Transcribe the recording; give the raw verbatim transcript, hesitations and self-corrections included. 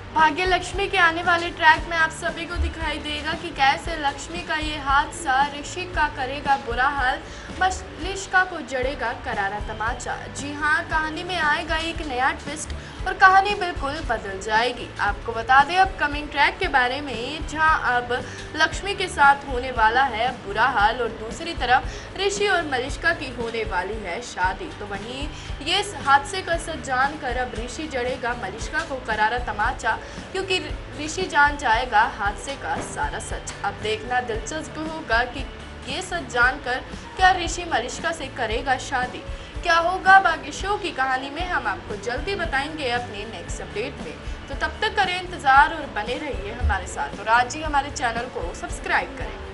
भाग्य लक्ष्मी के आने वाले ट्रैक में आप सभी को दिखाई देगा कि कैसे लक्ष्मी का ये हादसा ऋषि का करेगा बुरा हाल, मलिष्का को जड़ेगा करारा तमाचा। जी हाँ, कहानी में आएगा एक नया ट्विस्ट और कहानी बिल्कुल बदल जाएगी। आपको बता दें अपकमिंग ट्रैक के बारे में, जहां अब लक्ष्मी के साथ होने वाला है बुरा हाल और दूसरी तरफ ऋषि और मलिष्का की होने वाली है शादी। तो वहीं ये हादसे का सच जानकर अब ऋषि जड़ेगा मलिष्का को करारा तमाचा, क्योंकि ऋषि जान जाएगा हादसे का सारा सच। अब देखना दिलचस्प होगा कि ये सच जानकर क्या ऋषि मलिष्का से करेगा शादी। क्या होगा बाकी शो की कहानी में हम आपको जल्दी बताएंगे अपने नेक्स्ट अपडेट में। तो तब तक करें इंतज़ार और बने रहिए हमारे साथ और आज ही हमारे चैनल को सब्सक्राइब करें।